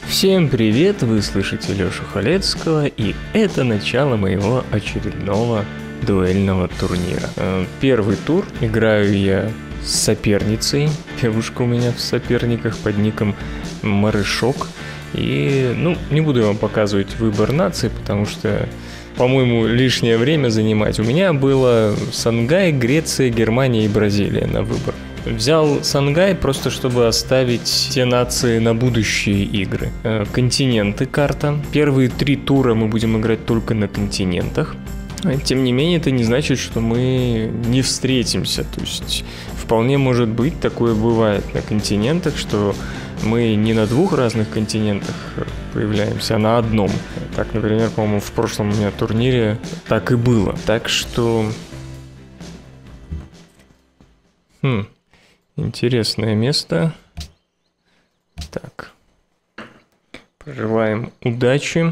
Всем привет, вы слышите Лёшу Халецкого, и это начало моего очередного дуэльного турнира. Первый тур играю я с соперницей, девушка у меня в соперниках под ником Марышок. И, не буду вам показывать выбор наций, потому что, по-моему, лишнее время занимать. У меня было Сангай, Греция, Германия и Бразилия на выбор. Взял Сангай просто, чтобы оставить те нации на будущие игры. Континенты карта. Первые 3 тура мы будем играть только на континентах. Тем не менее, это не значит, что мы не встретимся. То есть, вполне может быть, такое бывает на континентах, что мы не на 2 разных континентах появляемся, а на одном. Так, например, по-моему, в прошлом у меня турнире так и было. Так что... Интересное место. Так. Пожелаем удачи.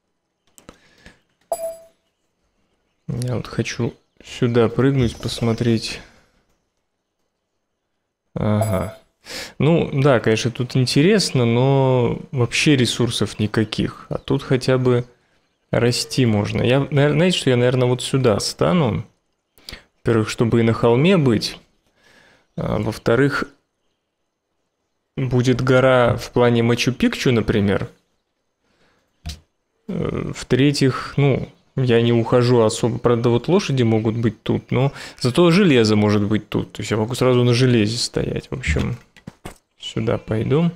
Я вот хочу сюда прыгнуть, посмотреть. Ага. Да, конечно, тут интересно, но вообще ресурсов никаких. А тут хотя бы расти можно. Знаете, что я, наверное, вот сюда стану. Во-первых, чтобы и на холме быть. Во-вторых, будет гора в плане Мачу-Пикчу, например. В-третьих, я не ухожу особо. Правда, вот лошади могут быть тут, но зато железо может быть тут. То есть я могу сразу на железе стоять. В общем, сюда пойду.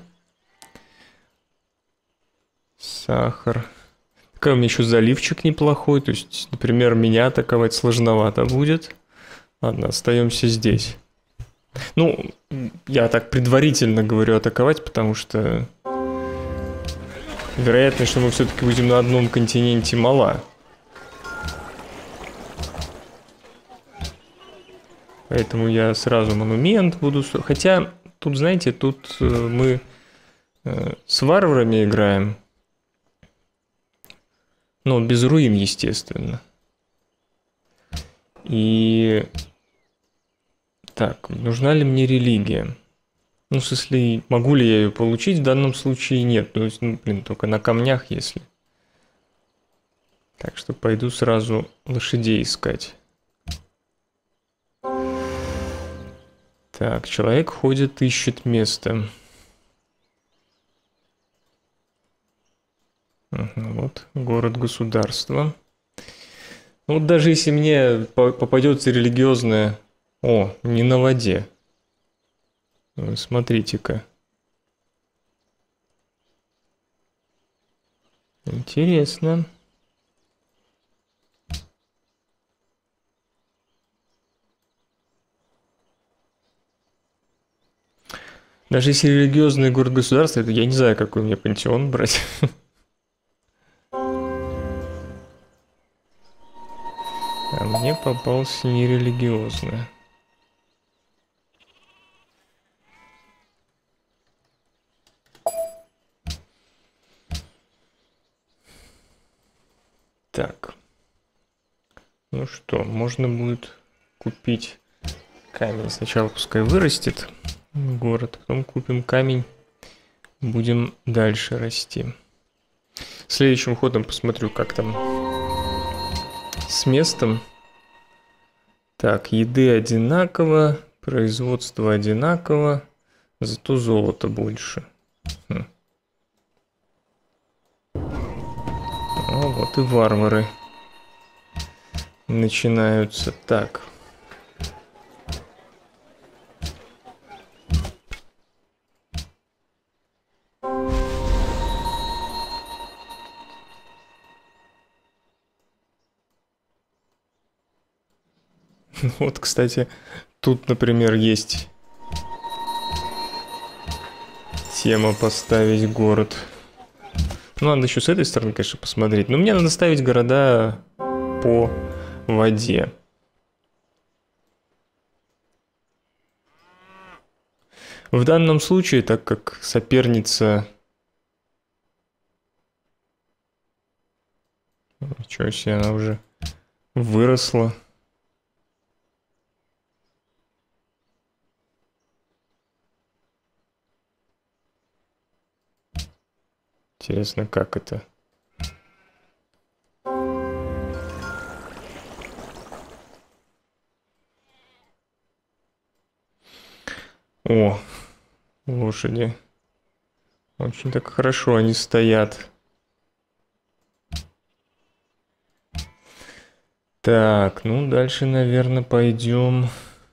Сахар. Такой у меня еще заливчик неплохой. То есть, например, меня атаковать сложновато будет. Ладно, остаемся здесь. Я так предварительно говорю атаковать, потому что вероятность, что мы все-таки будем на одном континенте, мала. Поэтому я сразу монумент буду... Хотя, тут, знаете, мы с варварами играем. Без руин, естественно. И... Так, нужна ли мне религия? В смысле, могу ли я ее получить? В данном случае нет. То есть, только на камнях, если. Так что пойду сразу лошадей искать. Так, человек ходит, ищет место. Вот, город-государство. Вот даже если мне попадется религиозное... О, не на воде. Смотрите-ка. Интересно. Даже если религиозный город-государство, это я не знаю, какой мне пантеон брать. А мне попался нерелигиозный. Так. Ну что, можно будет купить камень. Сначала пускай вырастет город, потом купим камень. Будем дальше расти. Следующим ходом посмотрю, как там с местом. Так, еды одинаково, производство одинаково, зато золота больше. Вот и варвары начинаются. Так. Вот, кстати, тут, например, есть тема поставить город. Надо еще с этой стороны, конечно, посмотреть. Но мне надо ставить города по воде. В данном случае, так как соперница... Ничего себе, она уже выросла. Интересно, как это? О, лошади. Очень так хорошо они стоят. Так, ну дальше, наверное, пойдем.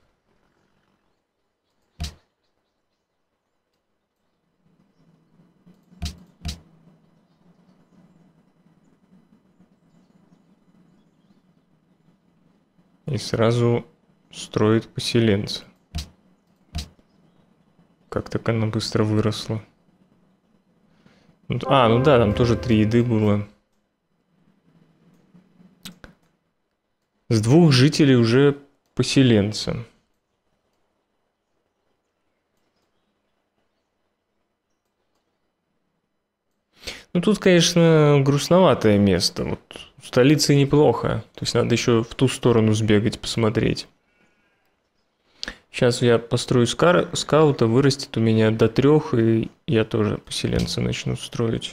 И сразу строит поселенца. Как так она быстро выросла. А, ну да, там тоже 3 еды было. С 2 жителей уже поселенца. Ну тут, конечно, грустноватое место. Вот в столице неплохо. То есть надо еще в ту сторону сбегать, посмотреть. Сейчас я построю скаута, вырастет у меня до 3, и я тоже поселенца начну строить.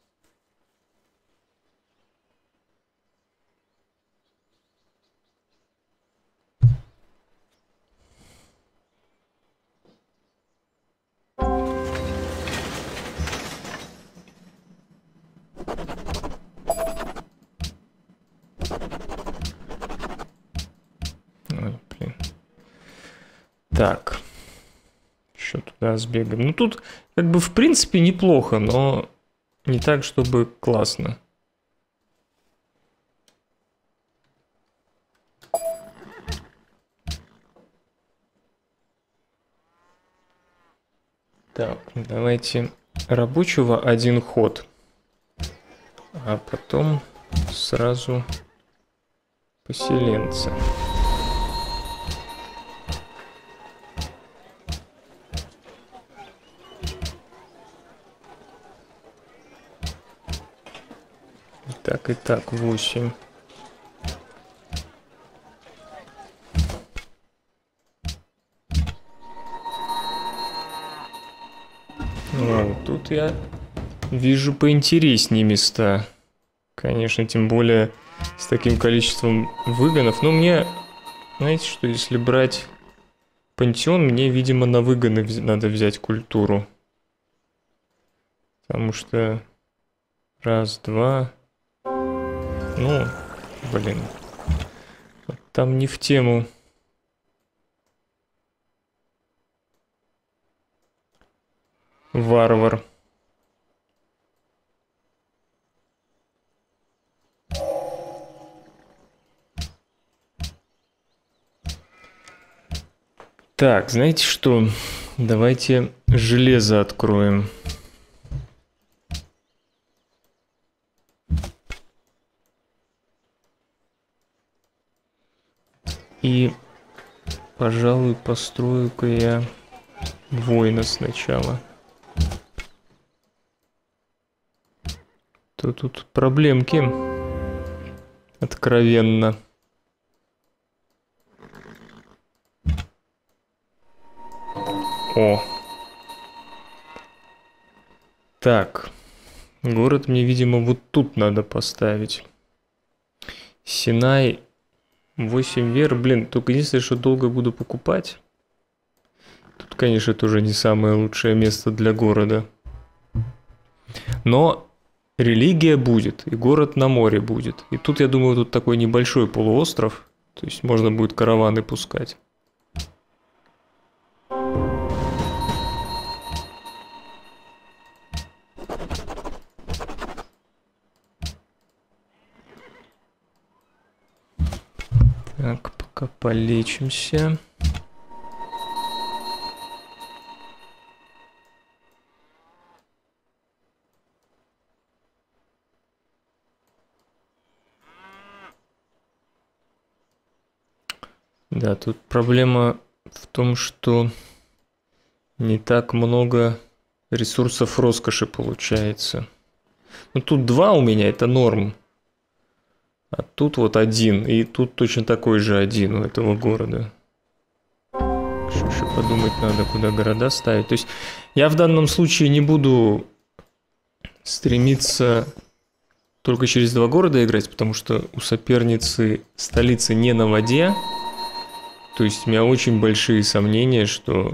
Ой, блин. Так. Еще туда сбегаем. Ну тут как бы в принципе неплохо, но не так, чтобы классно. Так, давайте рабочего 1 ход. А потом сразу поселенца. И так, 8. Вот тут я вижу поинтереснее места. Конечно, тем более с таким количеством выгонов. Но мне, знаете, что если брать пантеон, мне, видимо, на выгоны надо взять культуру. Потому что 1, 2... Ну, блин. Там не в тему. Варвар. Так, знаете что? Давайте железо откроем. И, пожалуй, построю-ка я воина сначала. То тут проблемки. Откровенно. О. Так. Город мне, видимо, вот тут надо поставить. Синай. 8 вер. Блин, только единственное, что долго буду покупать. Тут, конечно, тоже не самое лучшее место для города. Но религия будет, и город на море будет. И тут, я думаю, тут такой небольшой полуостров. То есть можно будет караваны пускать. Так, пока полечимся. Да, тут проблема в том, что не так много ресурсов роскоши получается. Ну, тут 2 у меня, это норм. А тут вот 1, и тут точно такой же 1 у этого города. Что еще подумать надо, куда города ставить. То есть я в данном случае не буду стремится только через 2 города играть, потому что у соперницы столица не на воде. То есть у меня очень большие сомнения, что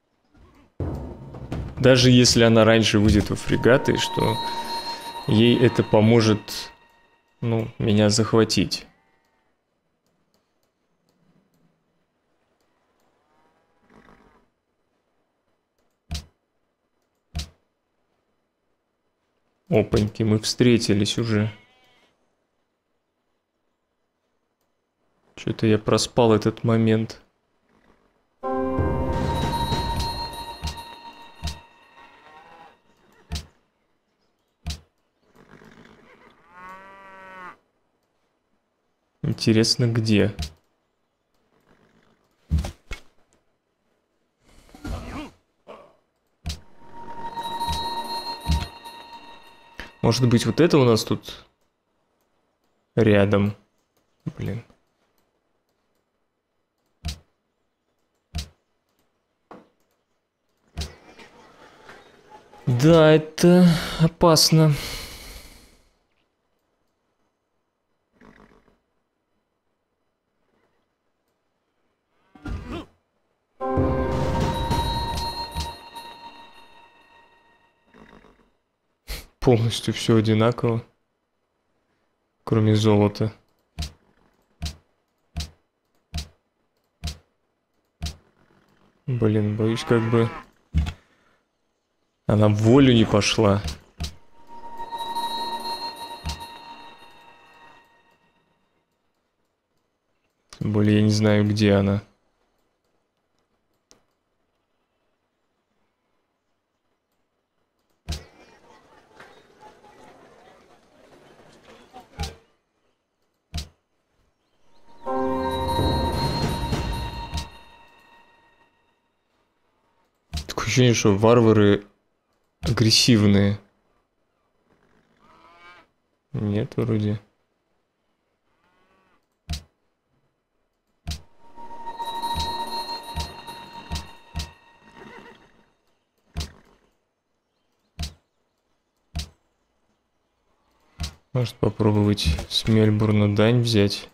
даже если она раньше выйдет во фрегаты, что ей это поможет, ну, меня захватить. Опаньки, мы встретились уже. Что-то я проспал этот момент. Интересно, где? Может быть, вот это у нас тут рядом? Блин. Да, это опасно. Полностью все одинаково, кроме золота. Блин, боюсь, как бы она в волю не пошла. Тем более я не знаю, где она. Такое ощущение, что варвары агрессивные. Нет, вроде. Может попробовать с Мельбурна дань взять.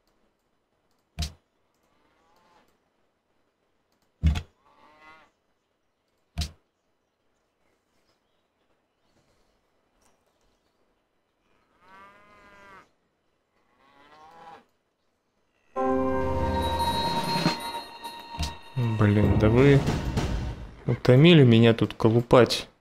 Блин, да вы утомили меня тут колупать.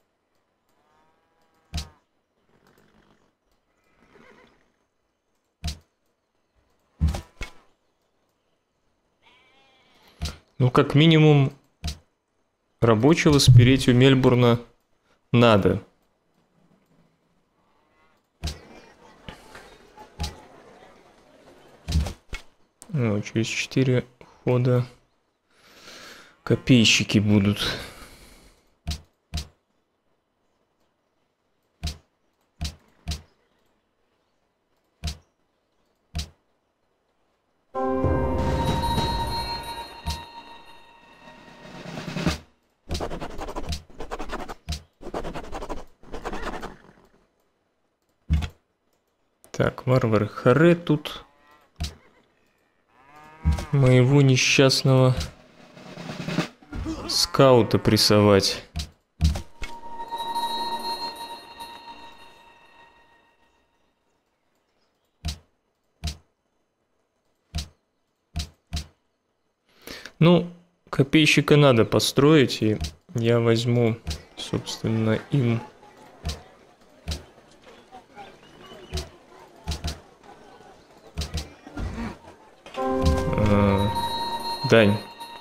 Ну, как минимум, рабочего спереть у Мельбурна надо. О, через 4 хода копейщики будут. Так, варвары Харе тут. Моего несчастного скаута прессовать. Ну, копейщика надо построить, и я возьму, собственно, им дань.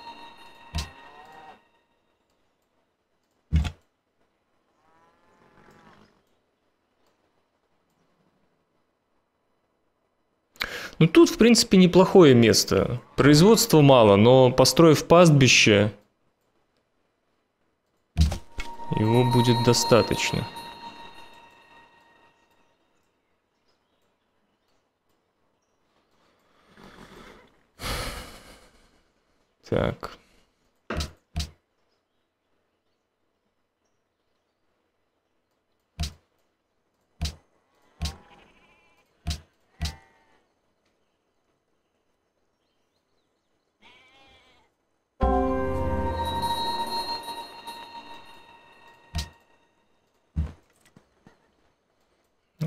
Ну тут, в принципе, неплохое место. Производства мало, но построив пастбище, его будет достаточно. Так.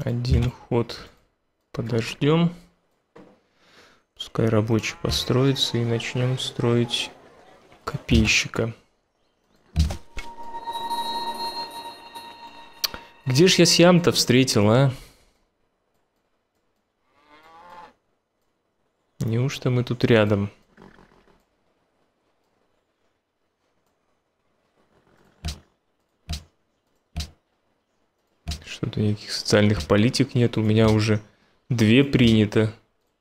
Один ход подождем. Пускай рабочий построится и начнем строить копейщика. Где ж я Сиам-то встретил, а? Неужто мы тут рядом? Что-то никаких социальных политик нет. У меня уже 2 принято.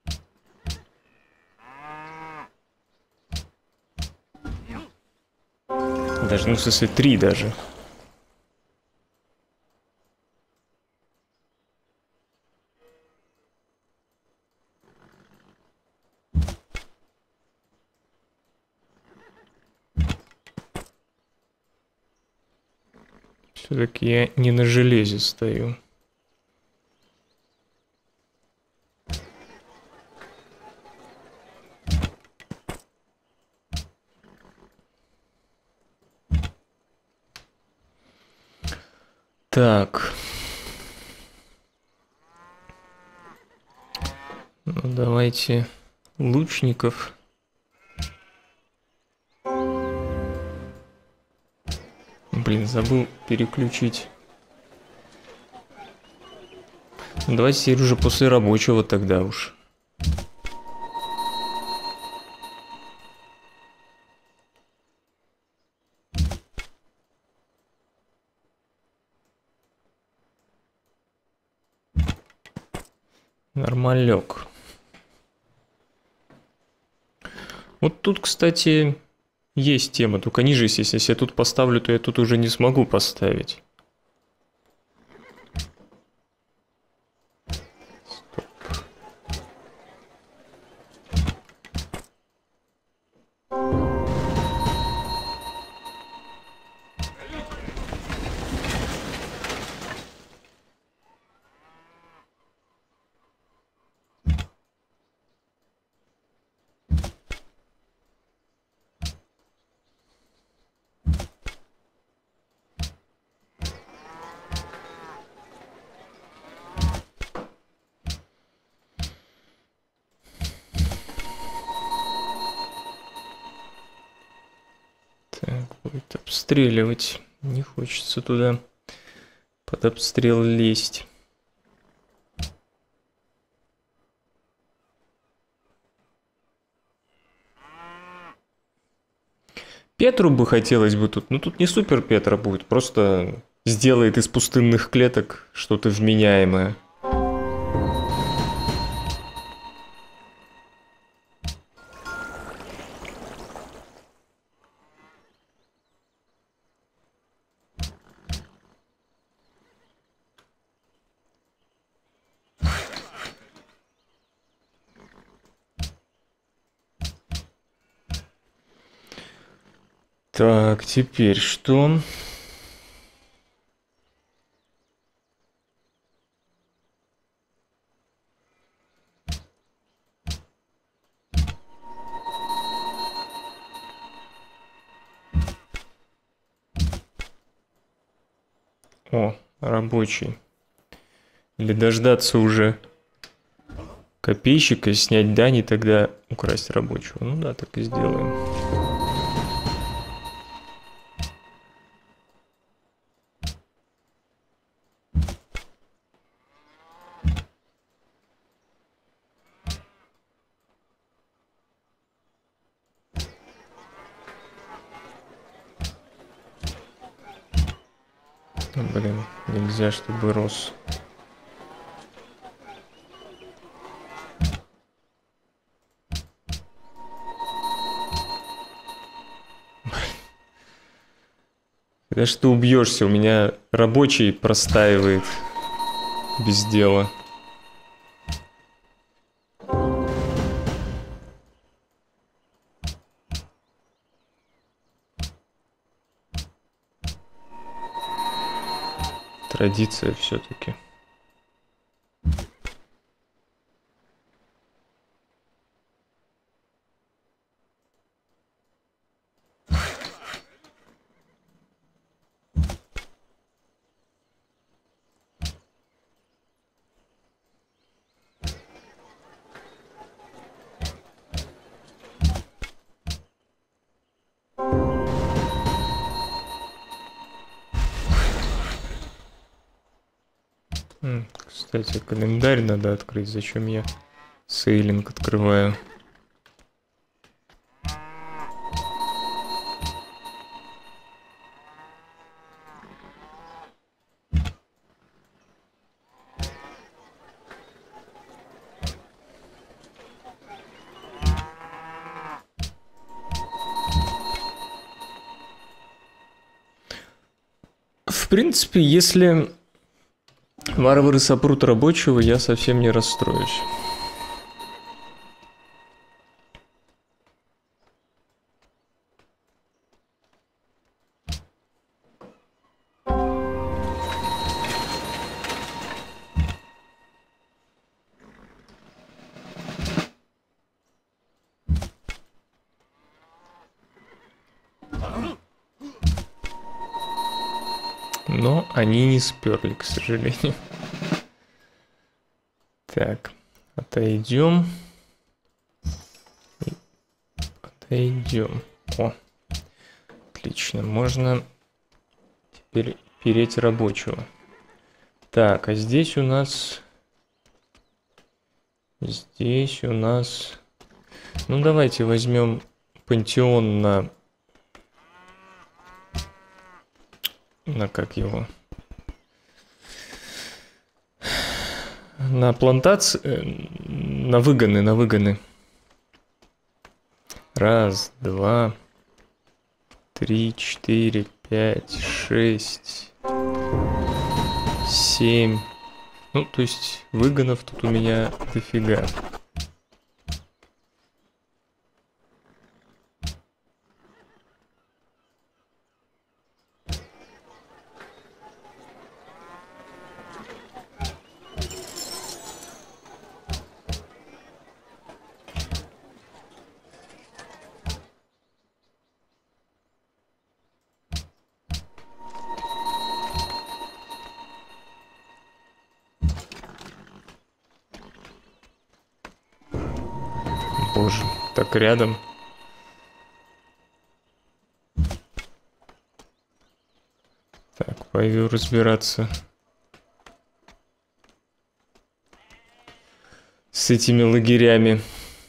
Даже, ну, в смысле, 3 даже. Все-таки я не на железе стою. Так. Ну, давайте лучников. Блин, забыл переключить. Давайте теперь уже после рабочего тогда уж. Нормалек. Вот тут, кстати, есть тема, только ниже, если я тут поставлю, то я тут уже не смогу поставить. Будет обстреливать. Не хочется туда под обстрел лезть. Петру бы хотелось бы тут. Ну тут не супер Петра будет. Просто сделает из пустынных клеток что-то вменяемое. Так, теперь что? О, рабочий. Или дождаться уже копейщика, снять дань и тогда украсть рабочего. Ну да, так и сделаем. Блин, нельзя, чтобы рос. Когда ж ты убьешься, у меня рабочий простаивает без дела. Традиция все-таки. Кстати, календарь надо открыть. Зачем я сейлинг открываю? В принципе, если варвары сопрут рабочего, я совсем не расстроюсь. Но они не сперли, к сожалению. Так, отойдем. Отойдем. О, отлично. Можно теперь переть рабочего. Так, а здесь у нас... Здесь у нас... Ну, давайте возьмем пантеон на как его? На плантации, на выгоны. Раз, два, 3, 4, 5, 6, 7. Ну, то есть выгонов тут у меня дофига. Боже, так рядом. Так, пойду разбираться с этими лагерями.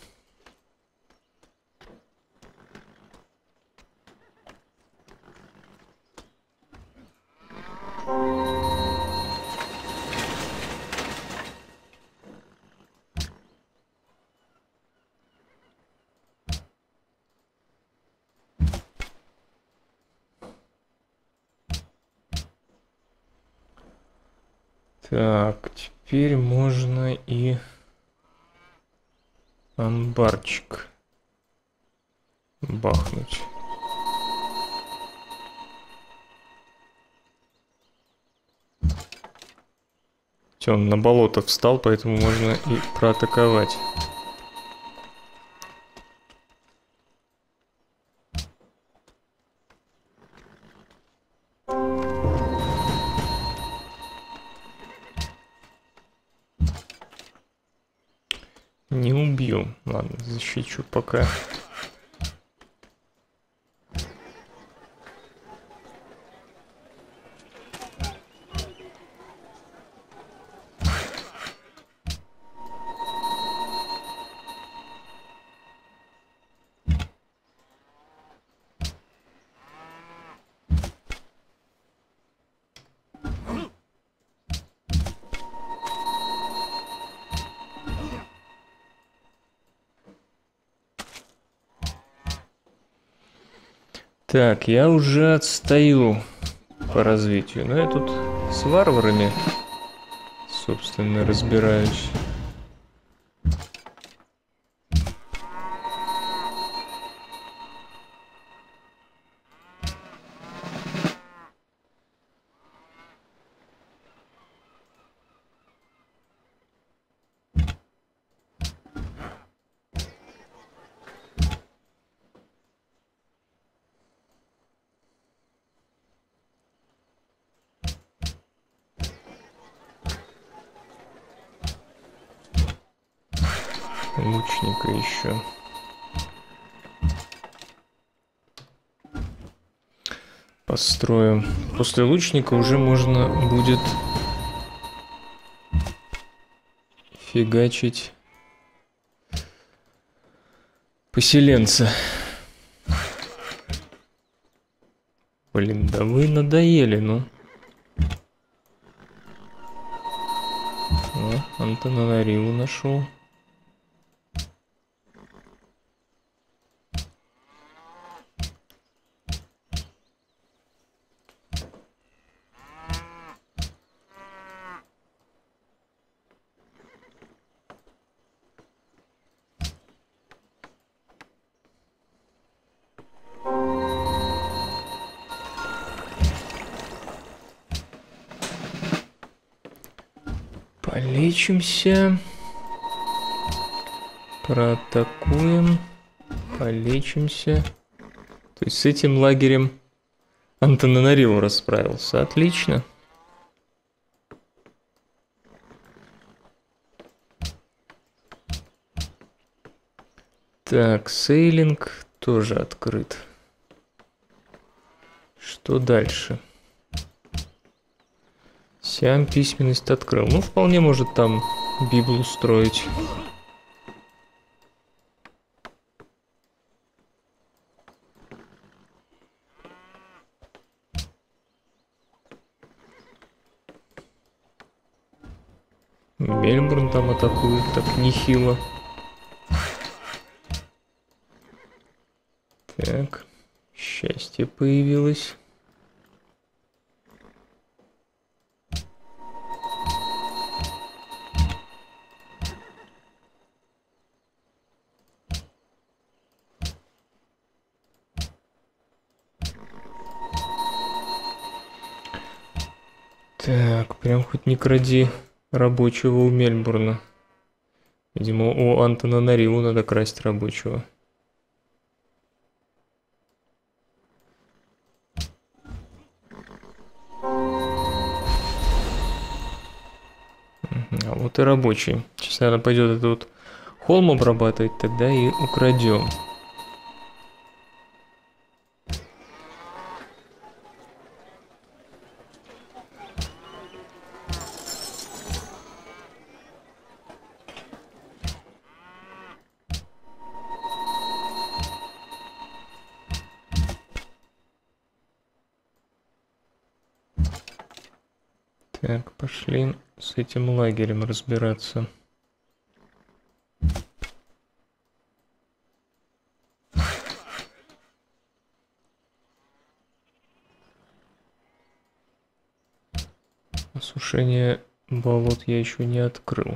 Так, теперь можно и амбарчик бахнуть. Он на болото встал, поэтому можно и проатаковать. Не убил. Ладно, защищу пока. Так, я уже отстаю по развитию, но я тут с варварами, собственно, разбираюсь. Лучника еще. Построим. После лучника уже можно будет фигачить поселенца. Блин, да вы надоели, ну. О, Антананариву нашел. Полечимся. Проатакуем. Полечимся. То есть с этим лагерем Антананариву расправился. Отлично. Так, сейлинг тоже открыт. Что дальше? Сиам письменность открыл. Ну, вполне может там Библу строить. Мельбурн там атакует, так нехило. Так, счастье появилось. Так, прям хоть не кради рабочего у Мельбурна. Видимо, у Антананариву надо красть рабочего. А вот и рабочий. Сейчас, наверное, пойдет этот вот холм обрабатывать, тогда и украдем. Так, пошли с этим лагерем разбираться. Осушение болот я еще не открыл.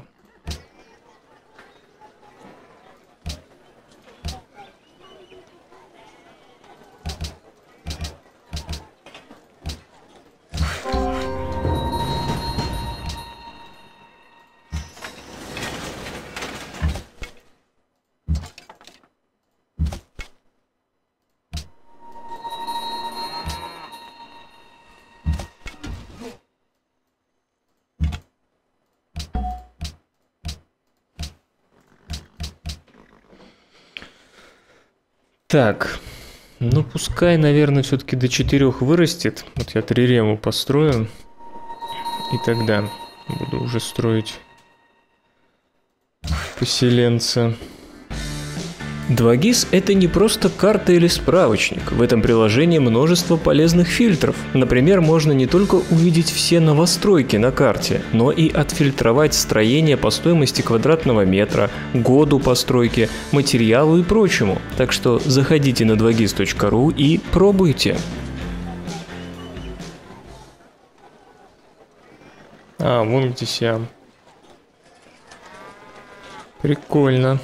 Так, ну пускай, наверное, все-таки до 4 вырастет. Вот я трирему построю. И тогда буду уже строить поселенца. 2GIS — это не просто карта или справочник. В этом приложении множество полезных фильтров. Например, можно не только увидеть все новостройки на карте, но и отфильтровать строение по стоимости квадратного метра, году постройки, материалу и прочему. Так что заходите на 2gis.ru и пробуйте. А, вон где Сиам. Прикольно.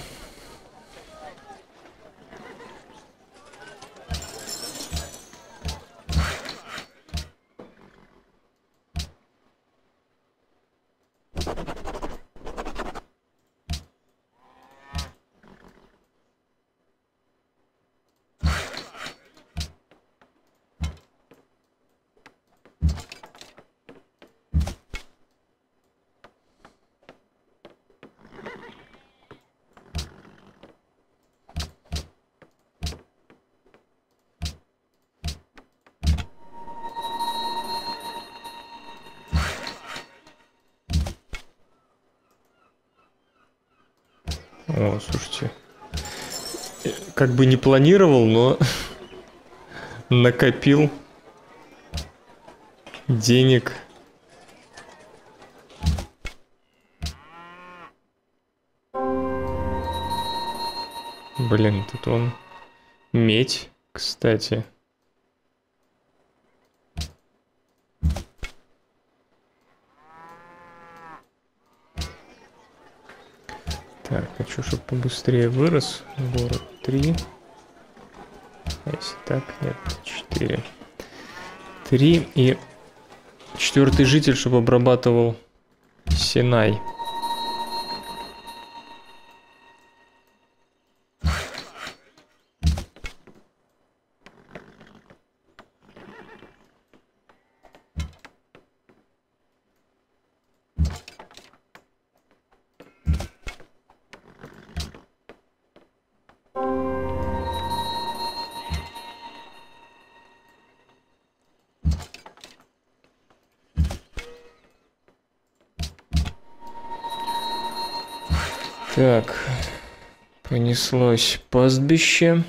О, слушайте. Как бы не планировал, но накопил денег. Блин, тут он медь, кстати. Так, хочу, чтобы побыстрее вырос. Город 3. А если так, нет, 4. 3 и 4-й житель, чтобы обрабатывал Синай. Так, понеслось пастбище.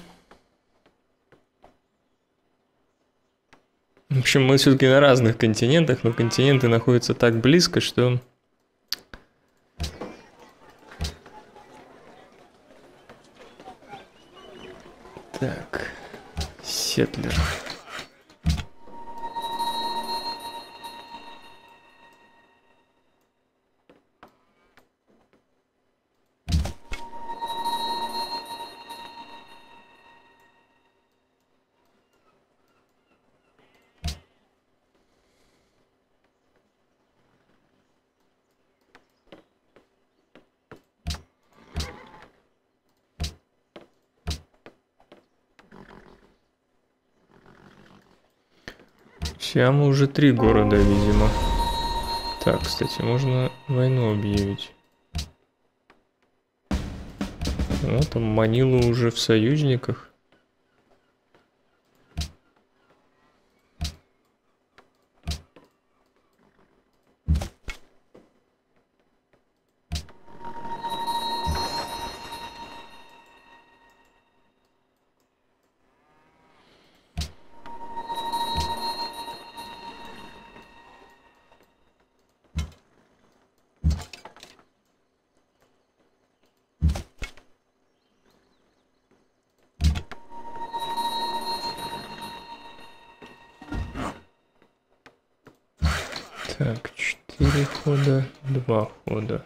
В общем, мы все-таки на разных континентах, но континенты находятся так близко, что... Так, Сетлер. Сиама уже 3 города, видимо. Так, кстати, можно войну объявить. Вот там Манила уже в союзниках. Так, 4 хода, 2 хода.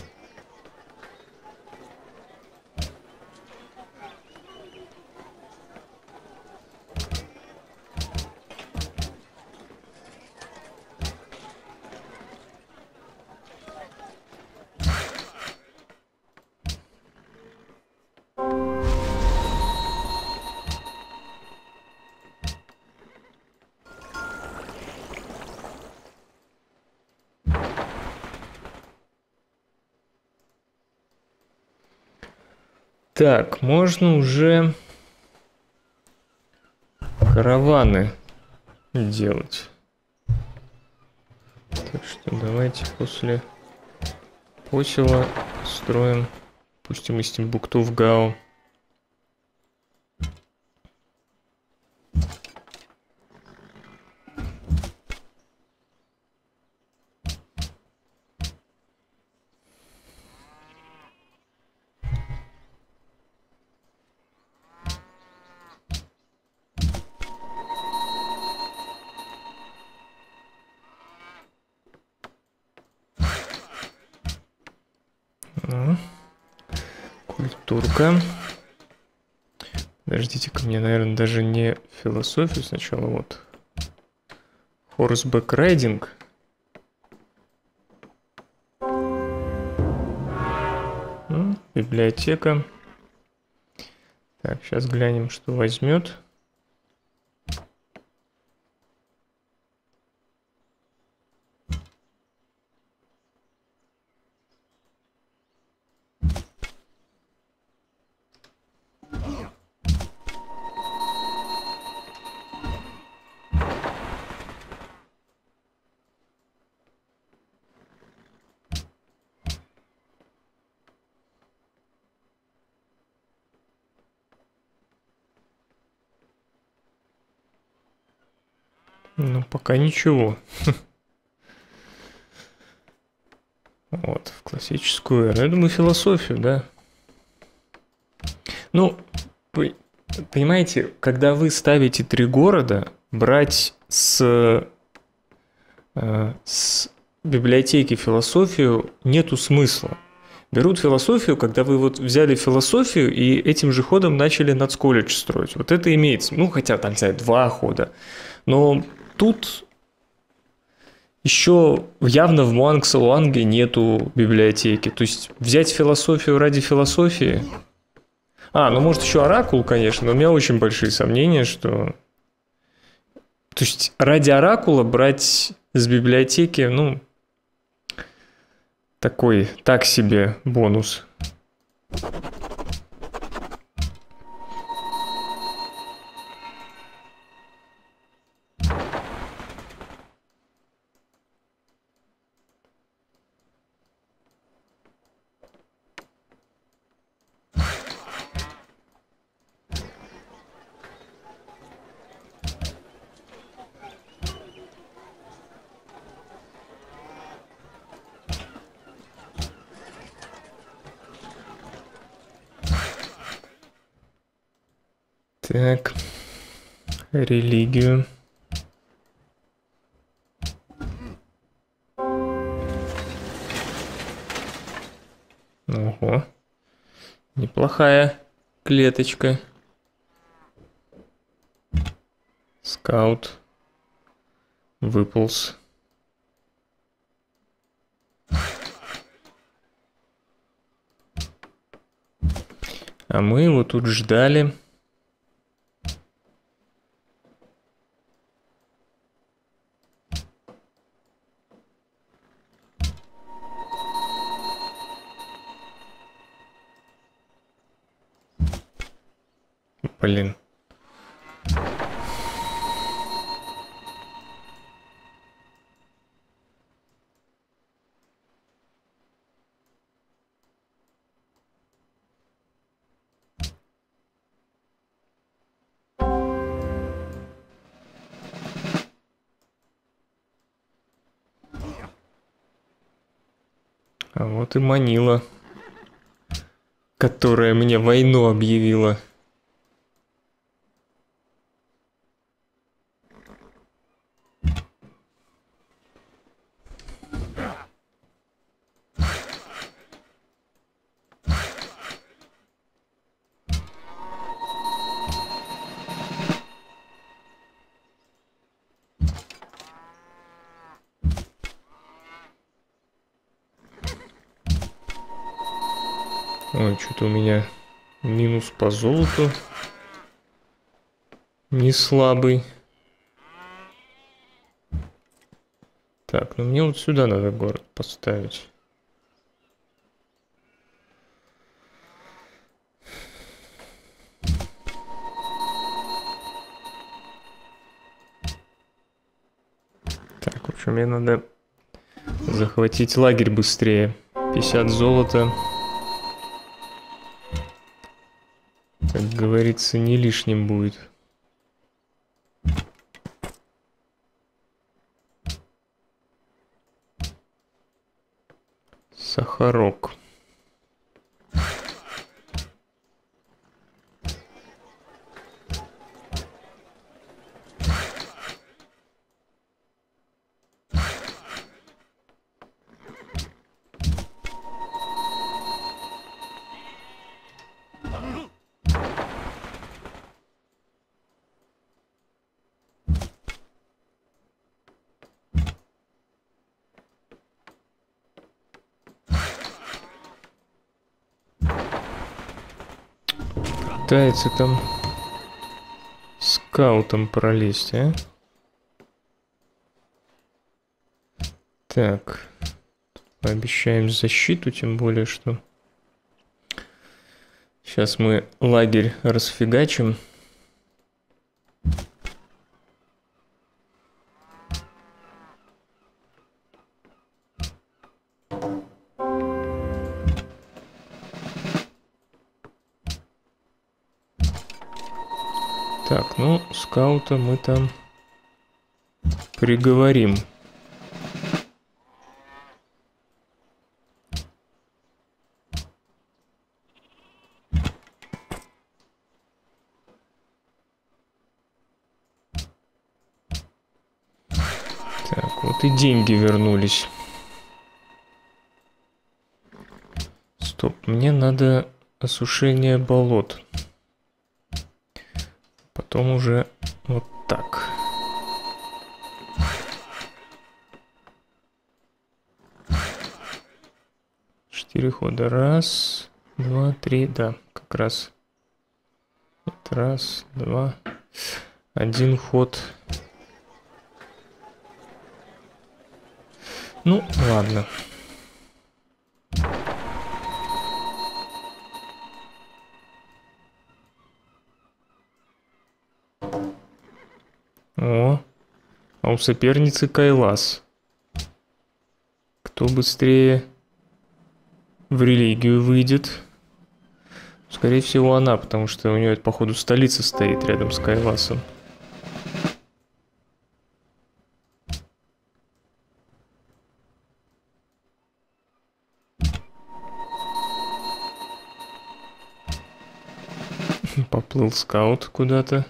Так, можно уже караваны делать. Так что давайте после посела строим, пустим из Тимбукту в Гао. Культурка. Подождите-ка, мне, наверное, даже не философию сначала. Вот. Horseback Riding. Библиотека. Так, сейчас глянем, что возьмет. Ну, пока ничего. Вот, в классическую эру. Я думаю, философию, да. Ну, вы понимаете, когда вы ставите 3 города, брать с библиотеки философию нету смысла. Берут философию, когда вы вот взяли философию и этим же ходом начали нацколледж строить. Вот это имеется. Ну, хотя там, взять 2 хода. Но тут еще явно в Муангсалуанге нету библиотеки. То есть взять философию ради философии... ну может еще оракул, конечно, но у меня очень большие сомнения, что... То есть ради оракула брать с библиотеки, ну, такой, так себе бонус. Так, религию. Ого, неплохая клеточка. Скаут выполз. А мы его тут ждали. Блин. А вот и Манила, которая мне войну объявила. Ой, что-то у меня минус по золоту. Не слабый. Так, ну мне вот сюда надо город поставить. Так, в общем, мне надо захватить лагерь быстрее. 50 золота. Как говорится, не лишним будет. Сахарок. Пытается там скаутом пролезть, а? Так, пообещаем защиту, тем более, что сейчас мы лагерь расфигачим. Так, ну, скаута мы там приговорим. Так, вот и деньги вернулись. Стоп, мне надо осушение болот. Потом уже вот так. Четыре хода. Раз, два, три. Да, как раз. Это раз, два. Один ход. Ну, ладно. О, а у соперницы Кайлас. Кто быстрее в религию выйдет? Скорее всего, она, потому что у нее, походу, столица стоит рядом с Кайласом. Поплыл скаут куда-то.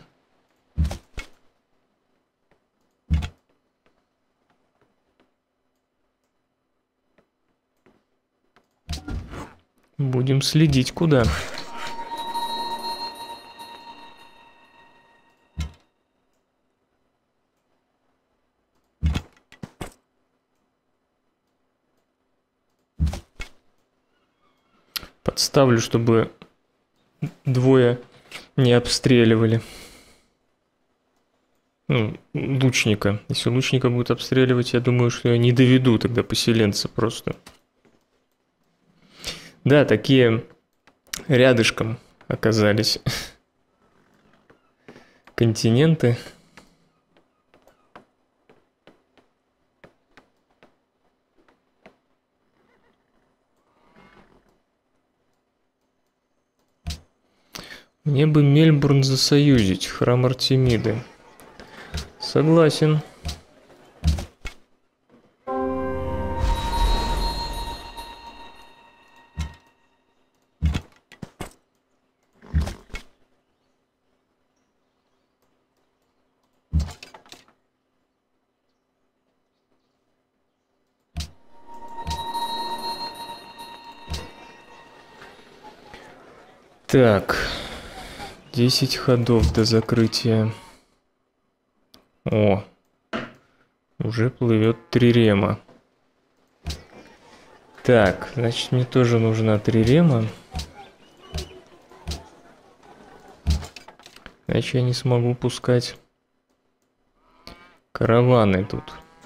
Будем следить, куда. Подставлю, чтобы двое не обстреливали. Ну, лучника. Если лучника будут обстреливать, я думаю, что я не доведу тогда поселенца просто. Да, такие рядышком оказались континенты. Мне бы Мельбурн засоюзить, храм Артемиды. Согласен. Так, 10 ходов до закрытия. О, уже плывет трирема. Так, значит, мне тоже нужна трирема. Иначе я не смогу пускать караваны тут.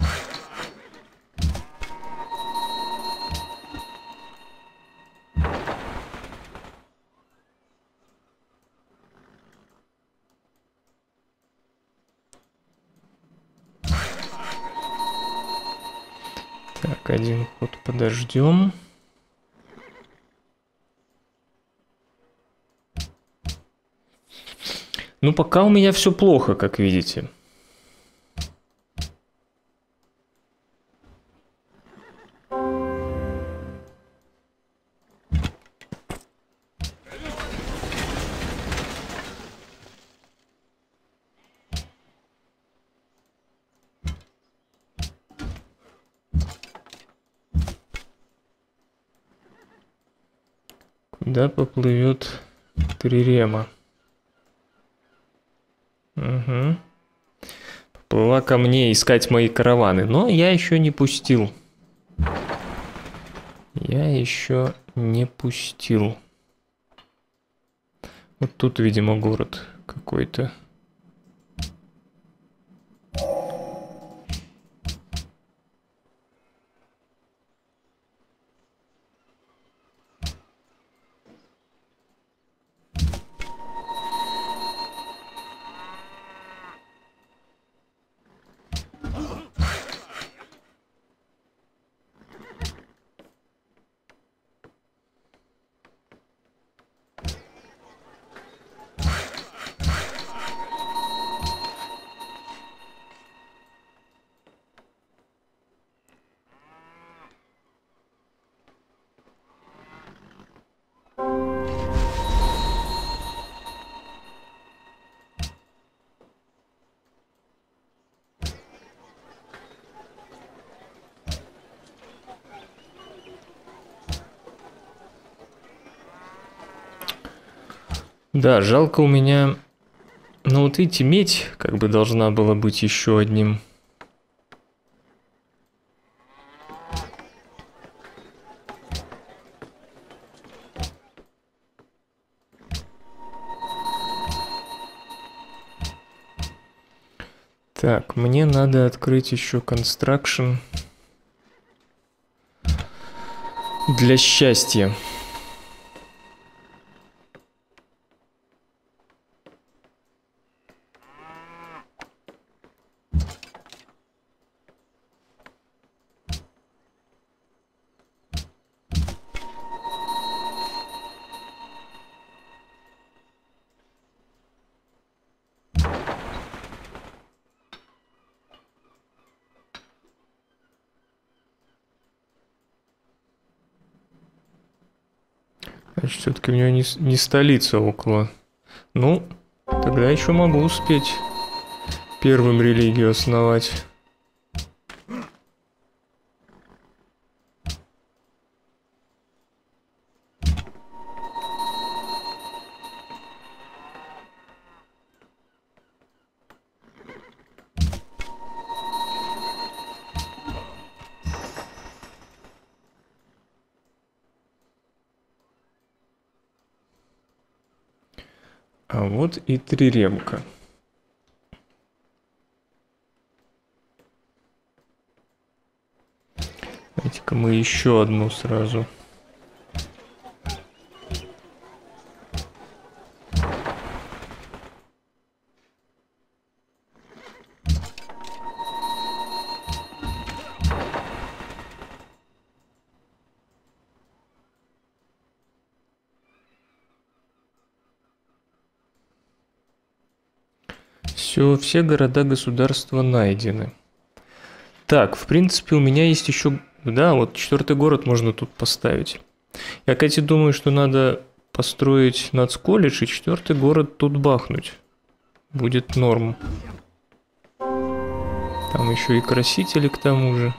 Так, один ход подождем. Ну, пока у меня все плохо, как видите. Куда поплывет трирема? Угу. Поплыла ко мне искать мои караваны, но я еще не пустил. Я еще не пустил. Вот тут, видимо, город какой-то. Да, жалко у меня... Ну вот видите, медь как бы должна была быть еще одним. Так, мне надо открыть еще construction для счастья. Значит, все-таки у него не столица около. Ну, тогда еще могу успеть первым религию основать. А вот и Триремка. Давайте-ка мы еще одну сразу. Все города-государства найдены. Так, в принципе, у меня есть еще... Да, вот 4-й город можно тут поставить. Я, кстати, думаю, что надо построить нацколледж и 4-й город тут бахнуть. Будет норм. Там еще и красители к тому же.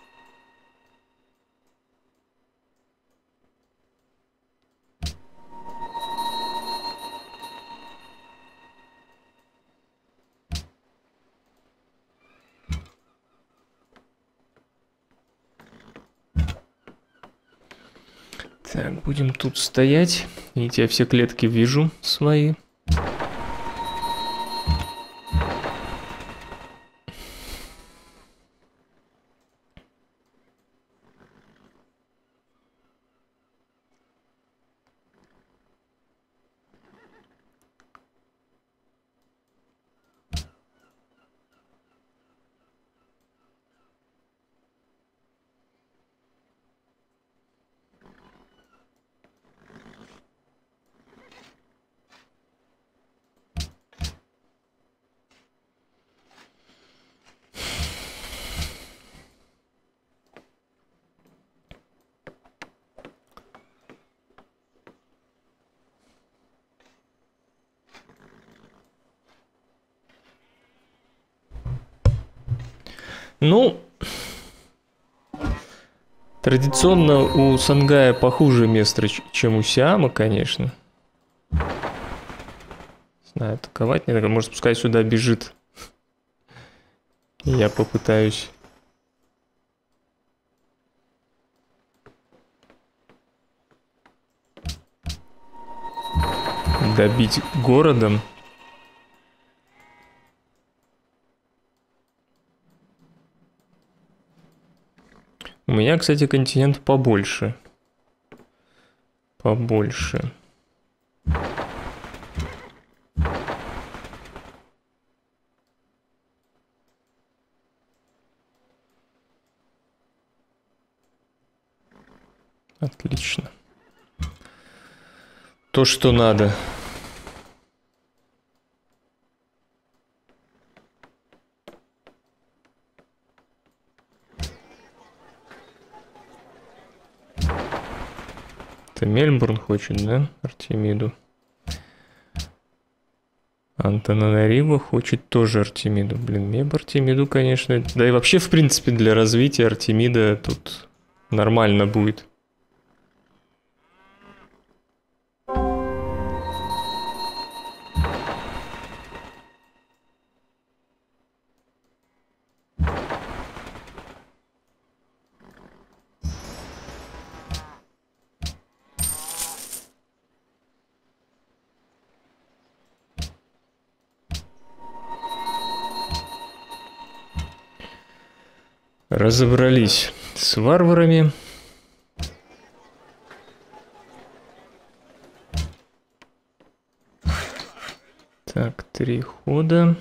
Так, будем тут стоять. Видите, я все клетки вижу свои. Ну, традиционно у Сангая похуже место, чем у Сиама, конечно. Не знаю, атаковать не так. Может, пускай сюда бежит. Я попытаюсь. Добить городом. У меня, кстати, континент побольше. Побольше. Отлично. То, что надо. Это Мельбурн хочет, да? Артемиду. Антананариву хочет тоже Артемиду. Блин, мне бы Артемиду, конечно... Да и вообще, в принципе, для развития Артемида тут нормально будет. Разобрались с варварами. Так, 3 хода.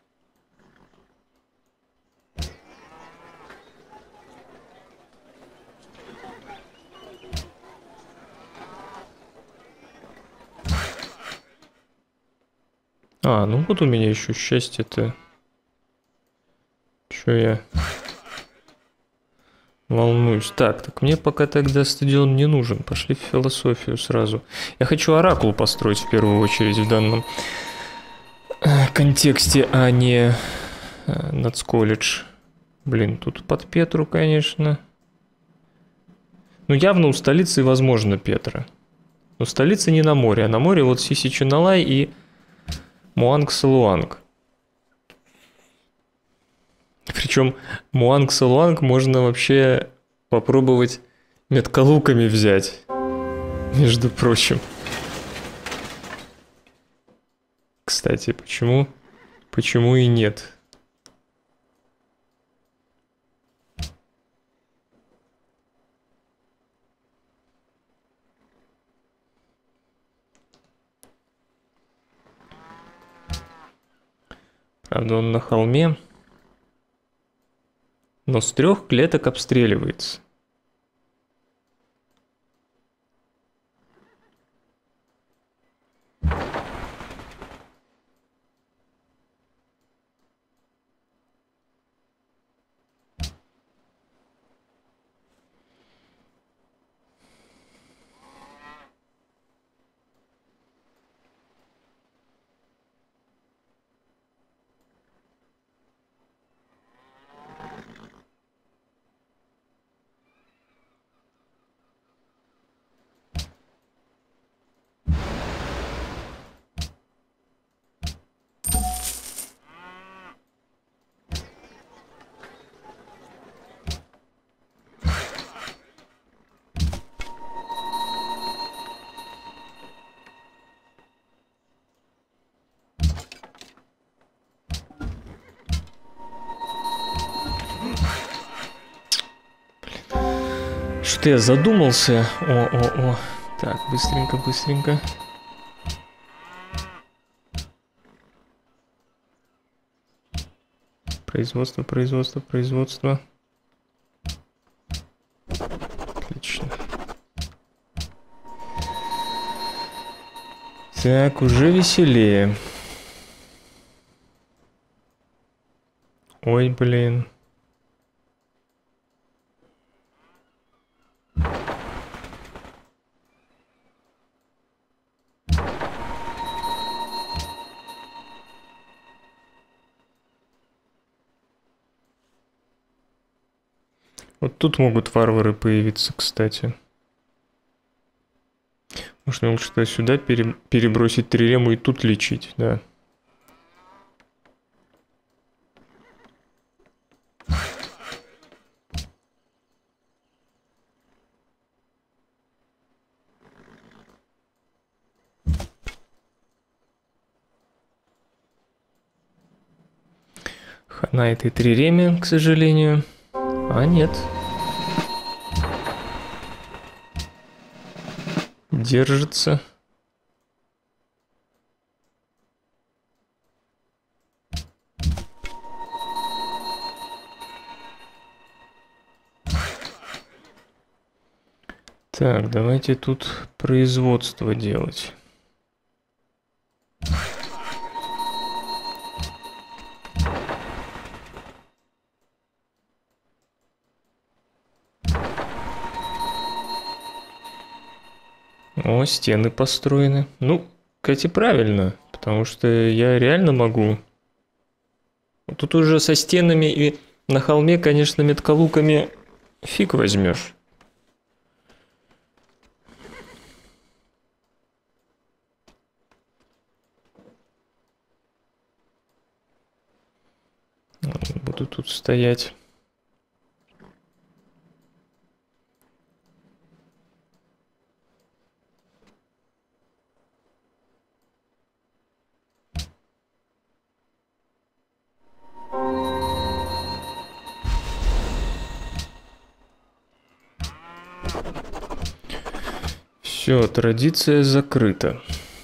А, ну вот у меня еще счастье-то. Чё я волнуюсь. Так мне пока тогда стадион не нужен. Пошли в философию сразу. Я хочу оракул построить в первую очередь в данном контексте, а не нацколледж. Блин, тут под Петру, конечно. Ну, явно у столицы возможно Петра. Но столица не на море, а на море вот Сисичи-Налай и Муанг-Салуанг. Причем Муанг-Салуанг можно вообще попробовать меткалуками взять, между прочим. Кстати, почему и нет? Правда, он на холме, но с 3 клеток обстреливается. Что-то я задумался. О. Так, быстренько. Производство. Отлично. Так, уже веселее. Ой, блин. Вот тут могут варвары появиться, кстати. Может, мне лучше сюда перебросить трилему и тут лечить, да. Хана этой триреме, к сожалению. А нет. Держится. Так, давайте тут производство делать. О, стены построены. Ну, кстати, правильно, потому что я реально могу. Тут уже со стенами и на холме, конечно, меткалуками фиг возьмешь. Буду тут стоять. Все, традиция закрыта.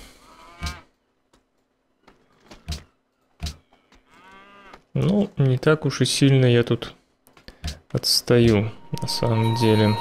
Ну, не так уж и сильно я тут отстаю, на самом деле.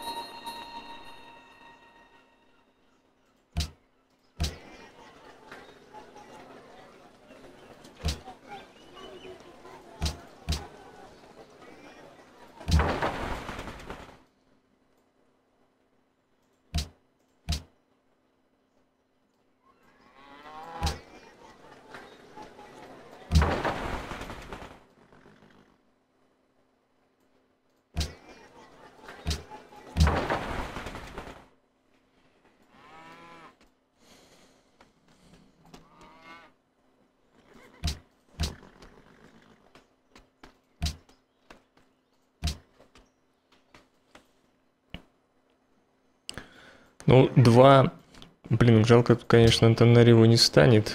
Ну, 2. Блин, жалко, конечно, Антанариву не станет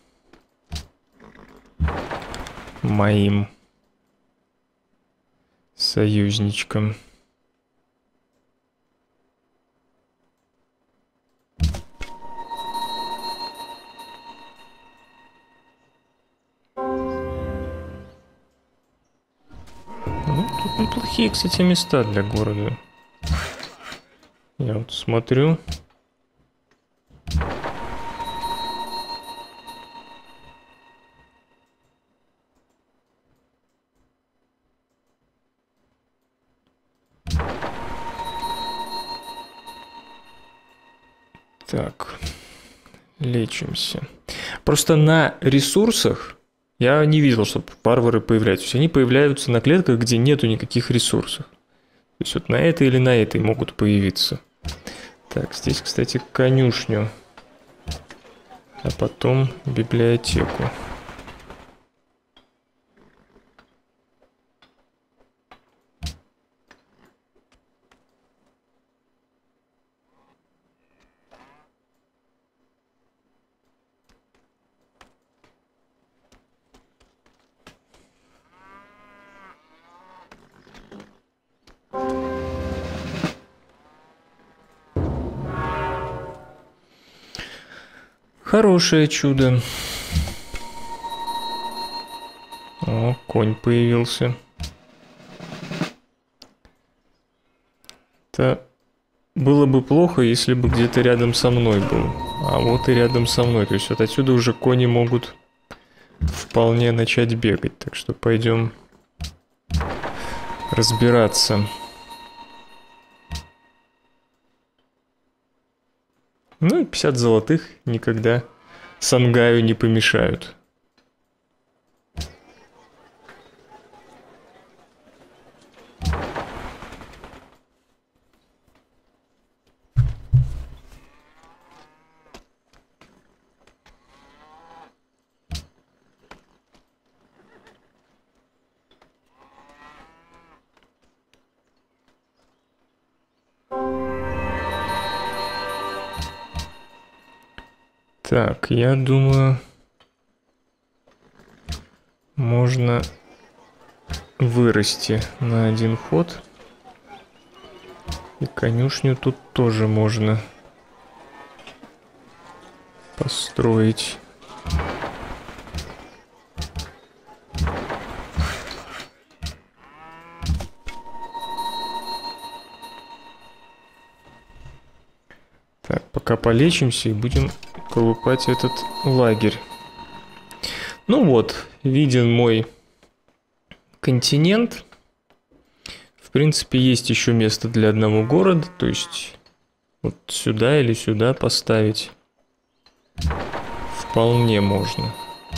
моим союзничком. Ну, тут неплохие, кстати, места для города. Я вот смотрю. Так, лечимся. Просто на ресурсах я не видел, чтобы варвары появляются. То есть они появляются на клетках, где нету никаких ресурсов. То есть вот на этой или на этой могут появиться. Так, здесь, кстати, конюшню. А потом библиотеку. Хорошее чудо. О, конь появился. Это было бы плохо, если бы где-то рядом со мной был. А вот и рядом со мной. То есть вот отсюда уже кони могут вполне начать бегать. Так что пойдем разбираться. Ну и 50 золотых никогда Сангаю не помешают. Так, я думаю, можно вырасти на один ход. И конюшню тут тоже можно построить. Так, пока полечимся и будем колупать этот лагерь. Ну вот, виден мой континент. В принципе, есть еще место для одного города, то есть вот сюда или сюда поставить вполне можно.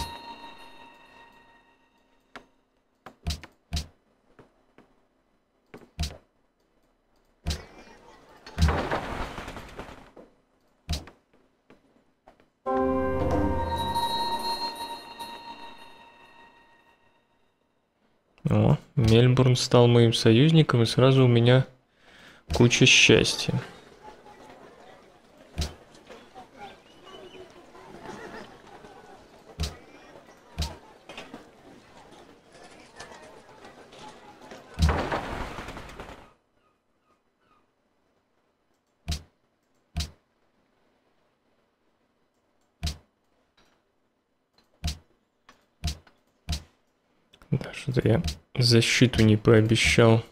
О, Мельбурн стал моим союзником, и сразу у меня куча счастья. Да, что-то я защиту не пообещал.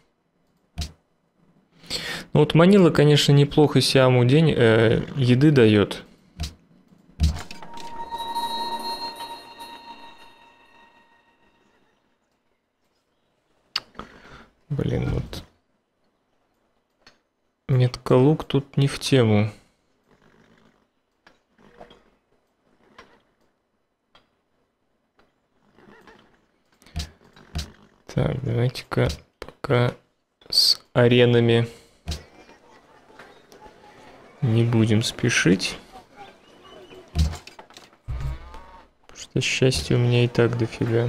Ну вот Манила, конечно, неплохо Сиаму еды дает. Блин, вот. Меткалук тут не в тему. Так, давайте-ка пока с аренами не будем спешить. Потому что счастья у меня и так дофига.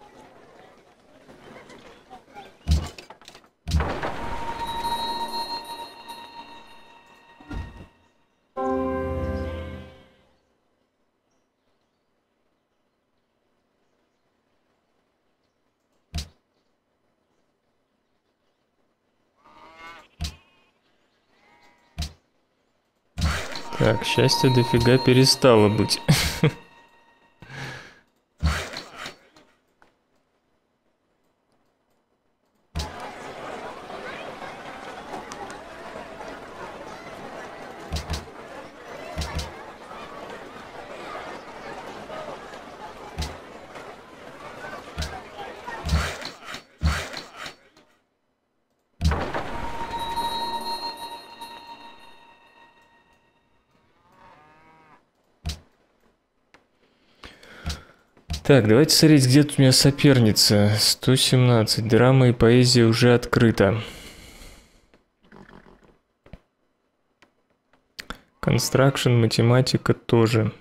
Так, счастье дофига перестало быть. Так, давайте смотреть, где тут у меня соперница. 117. Драма и поэзия уже открыта. Констракшн, математика тоже.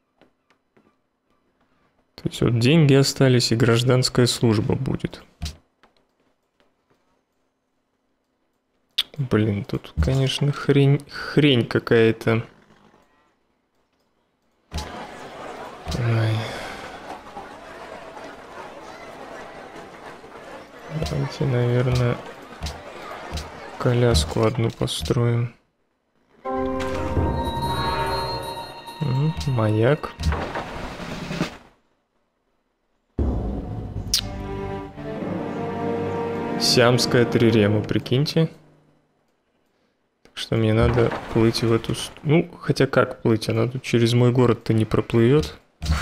То есть вот деньги остались и гражданская служба будет. Блин, тут, конечно, хрень какая-то. Ай. Давайте, наверное, коляску одну построим. Маяк. Сиамская трирема, прикиньте. Так что мне надо плыть в эту... Ну, хотя как плыть? Она тут через мой город-то не проплывет.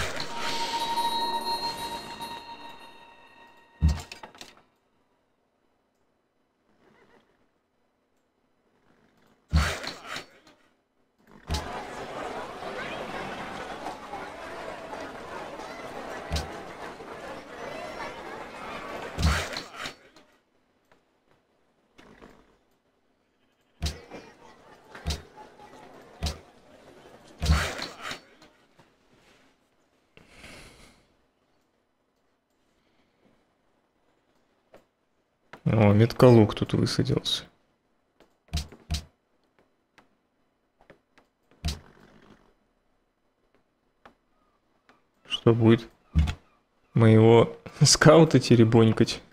О, меткалук тут высадился. Что будет? Моего скаута теребонькать?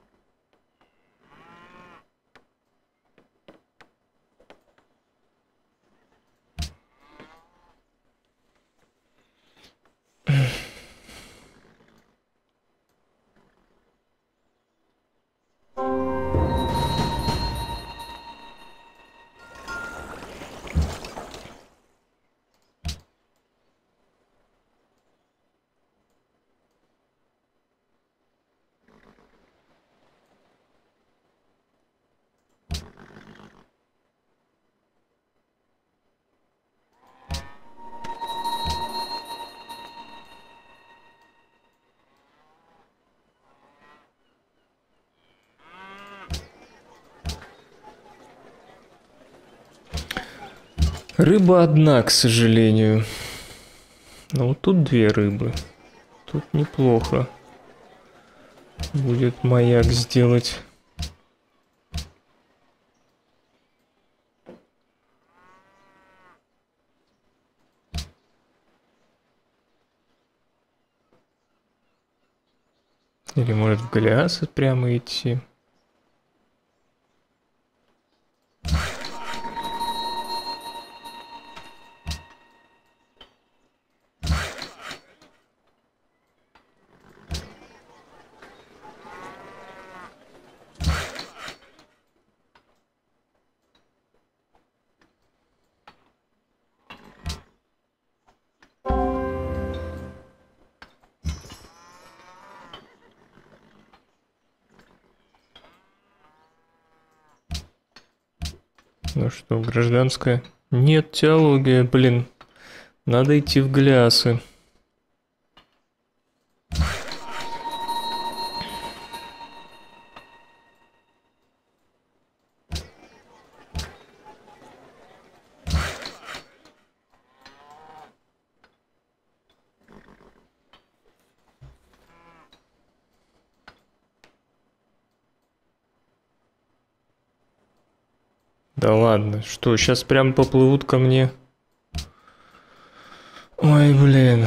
Рыба одна, к сожалению. Но вот тут две рыбы. Тут неплохо будет маяк сделать. Или может в Голиаса прямо идти. Ну что, гражданская? Нет, теология, блин. Надо идти в глясы. Да ладно, что, сейчас прям поплывут ко мне? Ой, блин.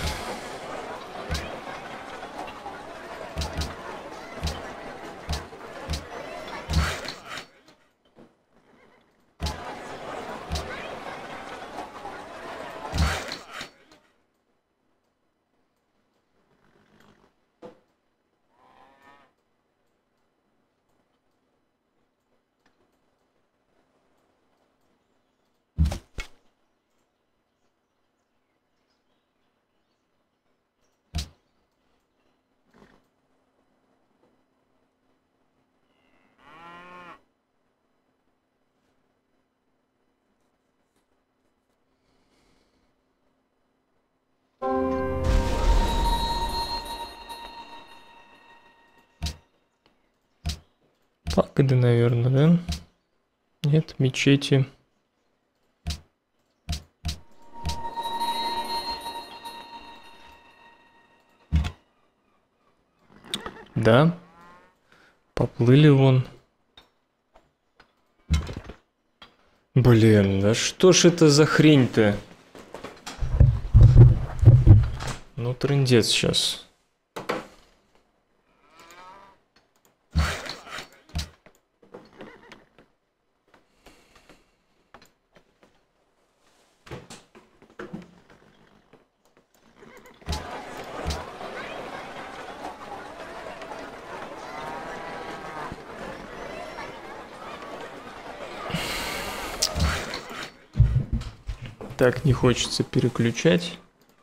Пагоды, наверное, да? Нет, мечети. Да. Поплыли вон. Блин, да что ж это за хрень-то? Ну, трындец сейчас. Так не хочется переключать.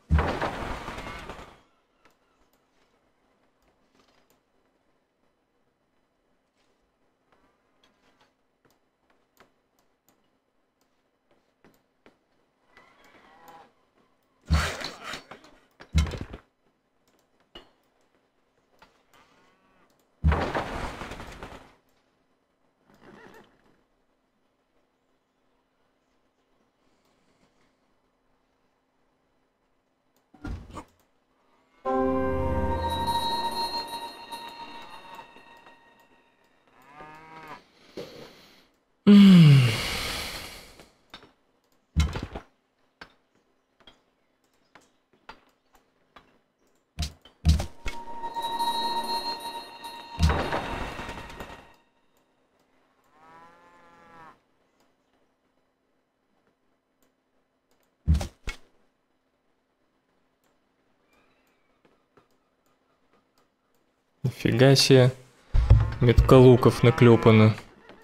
Нифига себе. Меткалуков наклепано.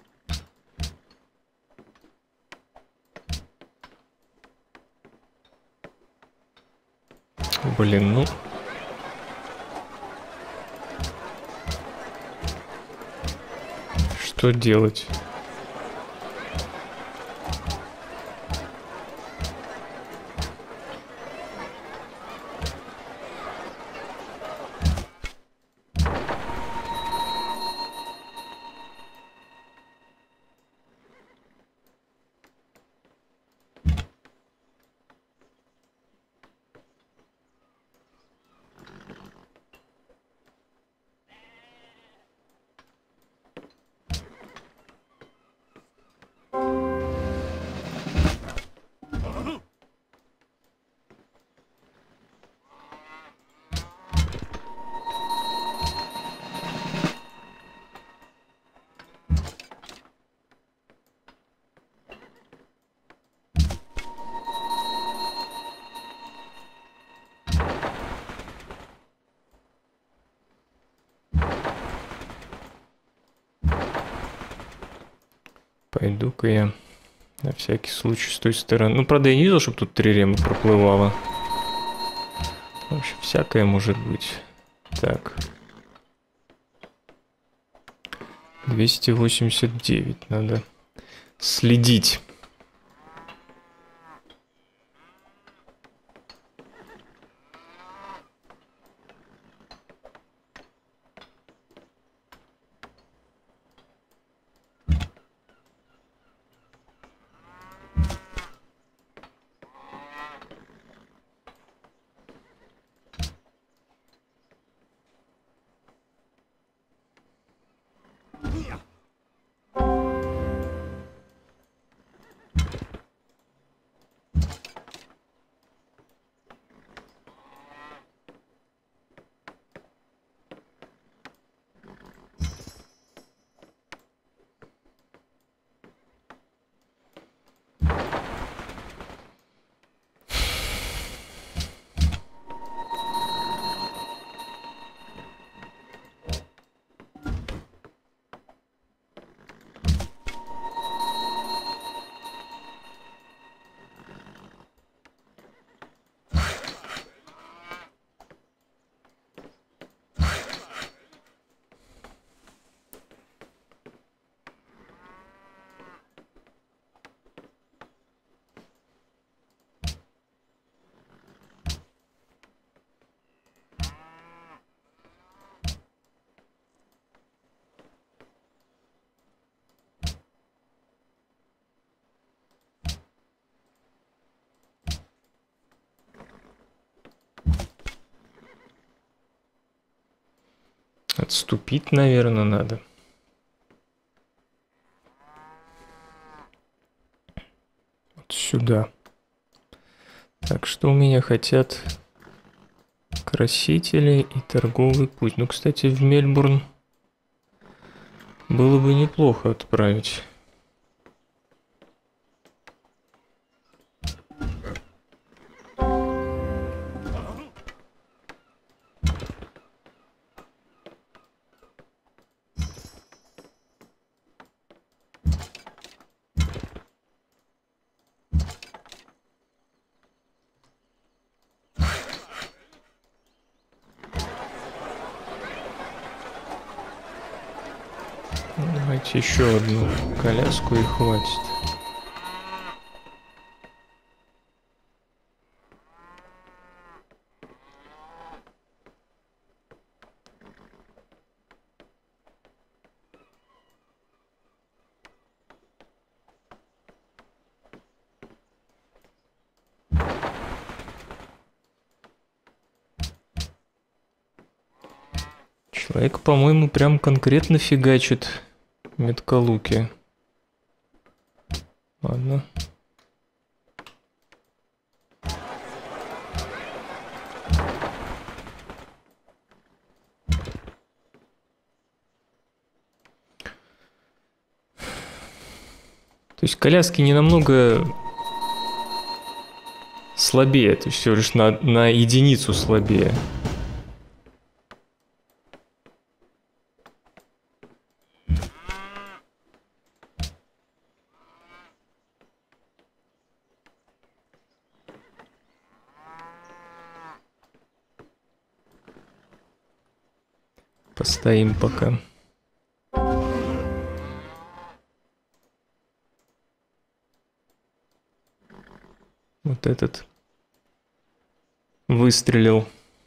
Блин, ну... Что делать? Пойду-ка я на всякий случай с той стороны. Ну, правда, я не видел, чтобы тут трирема проплывала. В общем, всякое может быть. Так. 289 надо следить. Отступить, наверное, надо. Вот сюда. Так, что у меня хотят? Красители и торговый путь. Ну, кстати, в Мельбурн было бы неплохо отправить. Давайте еще одну коляску и хватит. Человек, по-моему, прям конкретно фигачит меткалуки. Ладно. То есть коляски не намного слабее, то есть всего лишь на единицу слабее. Постоим пока. Вот этот выстрелил.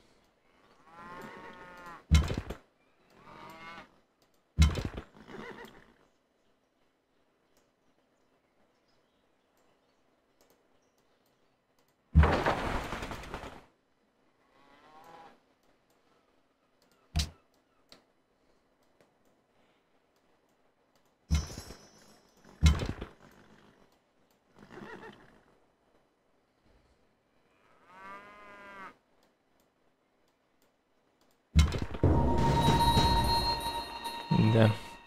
Да.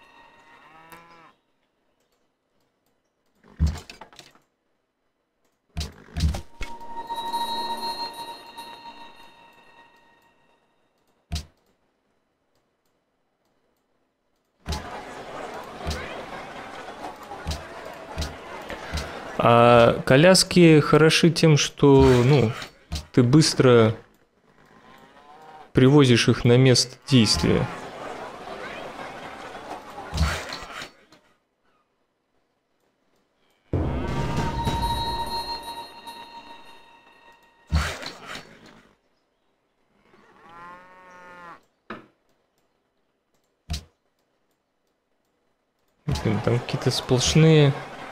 А коляски хороши тем, что, ну, ты быстро привозишь их на место действия. Блин, там какие-то сплошные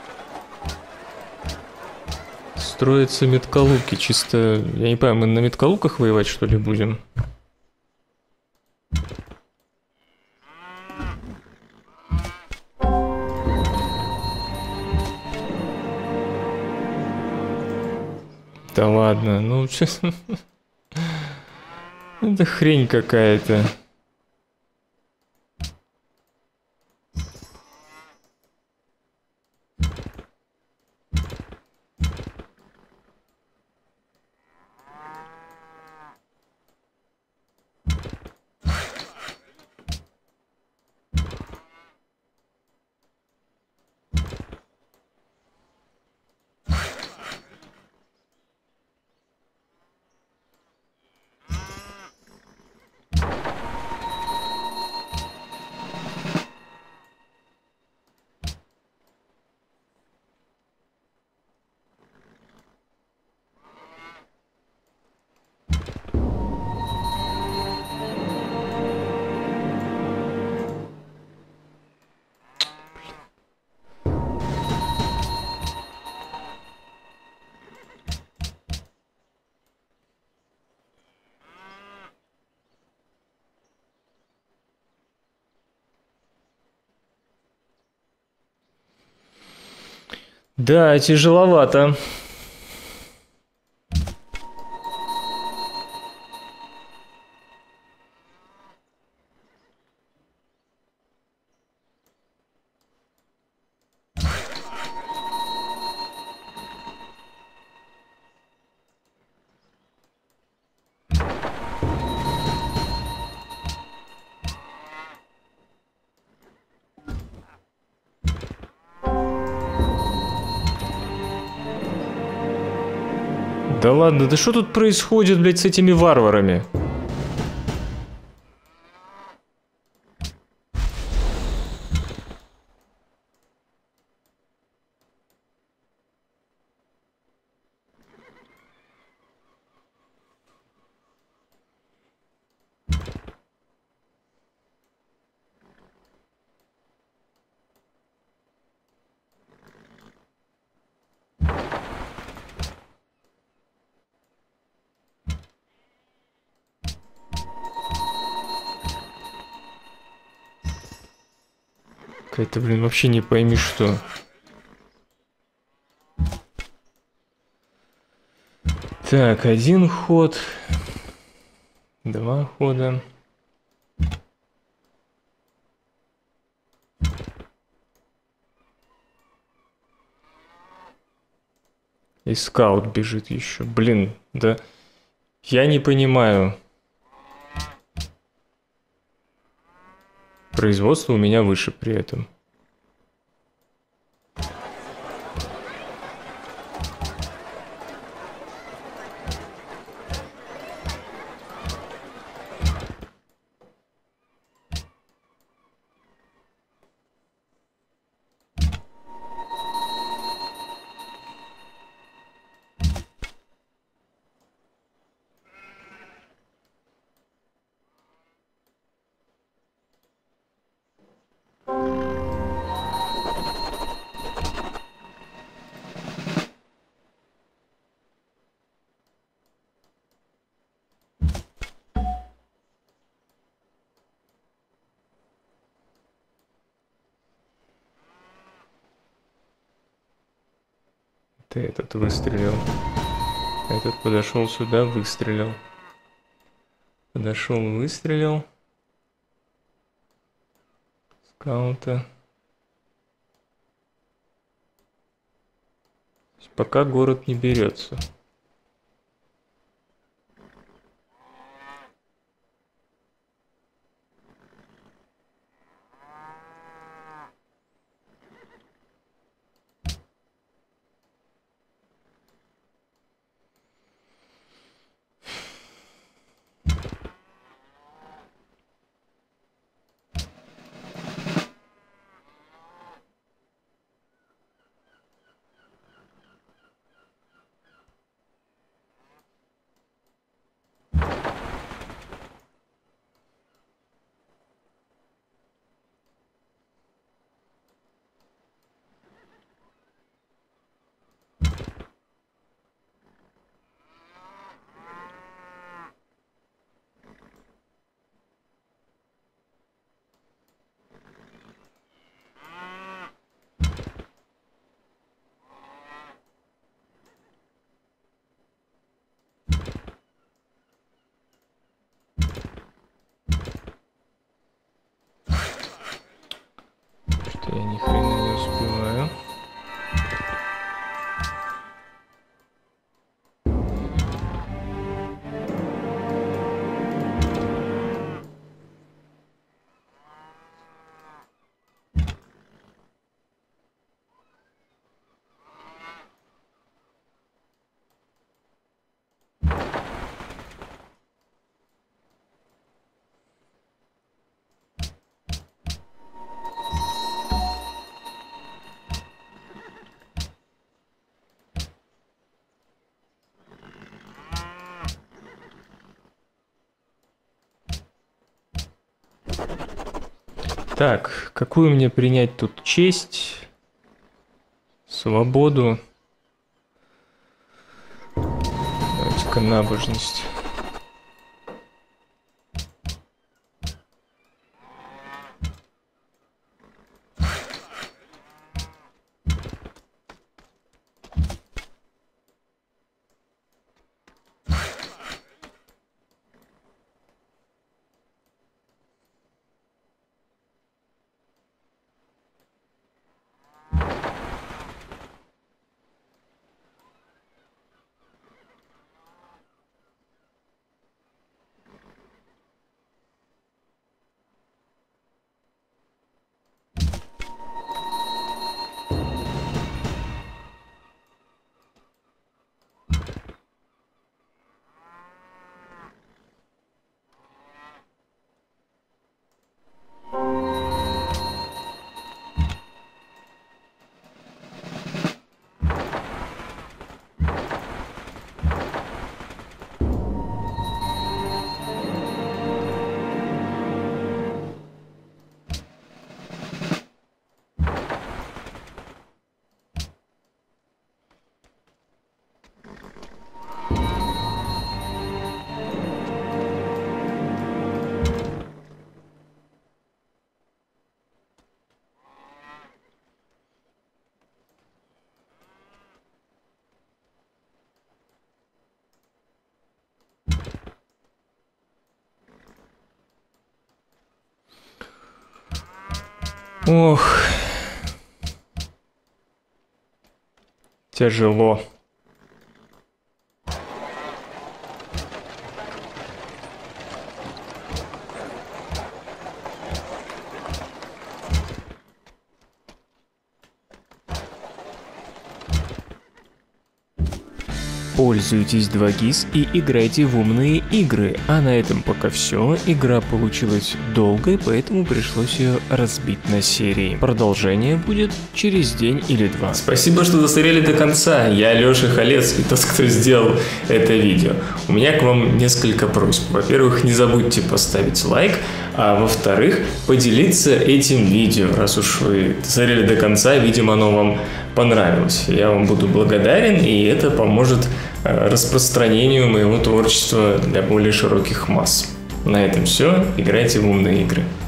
строятся меткалуки. Чисто, я не понимаю, мы на меткалуках воевать что ли будем? Да ладно, ну честно. Это хрень какая-то. Да, тяжеловато. Да ладно, да что тут происходит, блядь, с этими варварами? Какая-то, блин, вообще не пойми что. Так, один ход. Два хода. И скаут бежит еще. Блин, да. Я не понимаю. Производство у меня выше при этом. Ты этот выстрелил. Этот подошел сюда, выстрелил. Подошел, выстрелил. Скаута. Пока город не берется. Так, какую мне принять тут честь, свободу? Давайте-ка набожность. Ох, тяжело. Пользуйтесь 2GIS и играйте в умные игры. А на этом пока все. Игра получилась долгой, поэтому пришлось ее разбить на серии. Продолжение будет через день или два. Спасибо, что досмотрели до конца. Я Леша Халец и тот, кто сделал это видео. У меня к вам несколько просьб. Во-первых, не забудьте поставить лайк, а во-вторых, поделиться этим видео. Раз уж вы досмотрели до конца, видимо, оно вам понравилось. Я вам буду благодарен, и это поможет распространению моего творчества для более широких масс. На этом все. Играйте в умные игры.